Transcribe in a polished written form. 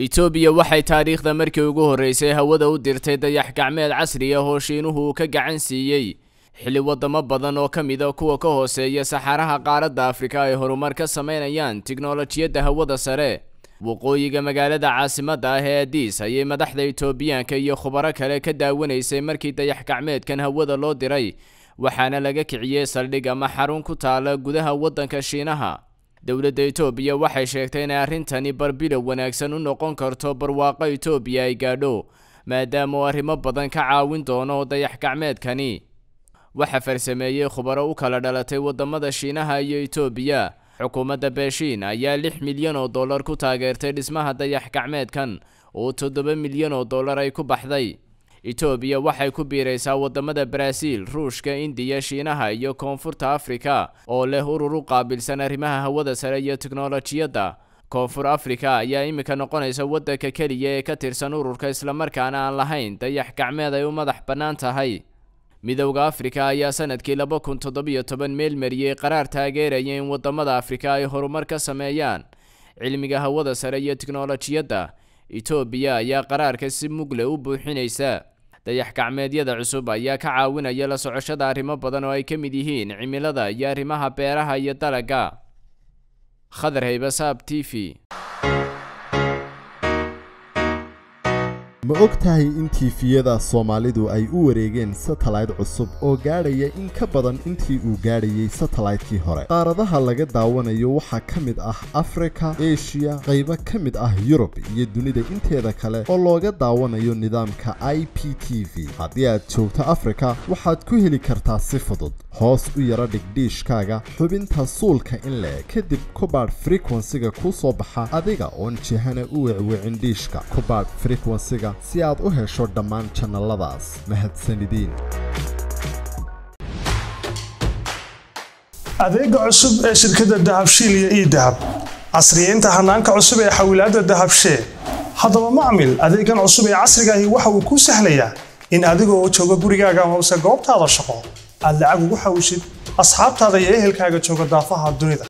Itoobiya waxay taariikhda markii ugu horeysay hawada u dirtay dayax gacmeed casri ah oo Shiinuhu ka gacan siiyay xilli wadamo badan oo kamid ah kuwa ka hooseeya saxaraha qaaradda Afrika ay horumar ka sameynayaan tiknoolajiyada hawada sare. Waqooyiga magaalada caasimadda ah ee Addis ayay madaxda Itoobiyaanka iyo khubaro kale ka daawanaysay markii dayax gacmeedkan hawada loo diray, waxaana laga kiciyay saldhig ama xarun ku taala gudaha wadanka Shiinaha. dowladda Itoobiya waxay sheegtay in arrintani barbilow wanaagsan u noqon karto barwaaqo Itoobiya ay gaadho, maadaama arrimo badan ka caawin doono dayax gacmeedkani. waxa farsameeyay khubaro u kala dhalatay wadamada Shiinaha iyo Itoobiya. xukuumadda Beijing ayaa $6 milyan ku taageertay dhismaha dayax gacmeedkan oo $7 milyan ay ku baxday. Itoobiya waxay ku biiraysaa wadamada Brazil, Ruushka, Indiya, Shiinaha iyo Koonfurta Afrika oo leh urur u qaabilsan arrimaha hawada sare iyo tiknoolajiyada. Koonfur Afrika ayaa imika noqonaysa wadanka kaliya ee ka tirsan ururka isla markaana aan lahayn dayax gacmeed ay u madax bannaan tahay. Midowga Afrika ayaa sanadkii 2017 meel mariyay qaraar taageeraya in wadamada Afrika ay horumar ka sameeyaan cilmiga hawada sare iyo tiknoolajiyada. Itoobiya ayaa qaraarka si mug leh u buuxinaysa. dayax gacmeedyada cusub ayaa ka caawinaya la socoshada arrimo badan oo ay ka mid yihiin cimilada iyo arrimaha beeraha iyo dalagga. Khadar Haybasaab TV. ma ogtahay in TV-yada Soomaalidu ay u wareegeen satellite cusub oo gaadhaya in ka badan intii uu gaadhayay satellite-kii hore. qaaradaha laga daawanayo waxaa ka mid ah Afrika, Asia, qaybo ka mid ah Europe iyo dunida inteeda kale oo looga daawanayo nidaamka IPTV. haddii aad joogto Afrika, waxaad ku heli kartaa si fudud. hoos u yara dhig diishkaaga xubinta suulka in le'eg, kadib ku baadh frequency-ga ku soo baxa adiga oon jihana u wicwicin diishka. ku baadh frequency-ga si aad u hesho dhammaan channeladaas. mahadsanidin. adeega cusub ee shirkadda Dahabshiil iyo eDahab casriyeynta hanaanka cusub ee xawilaadda Dahabshiil. haddaba macmil, adeegan cusub ee casriga ahi waxa uu ku sahlayaa in adiga oo jooga gurigaaga ama goobtaada shaqo aad lacag ugu xawishid asxaabtaada iyo ehelkaaga jooga daafaha dunida.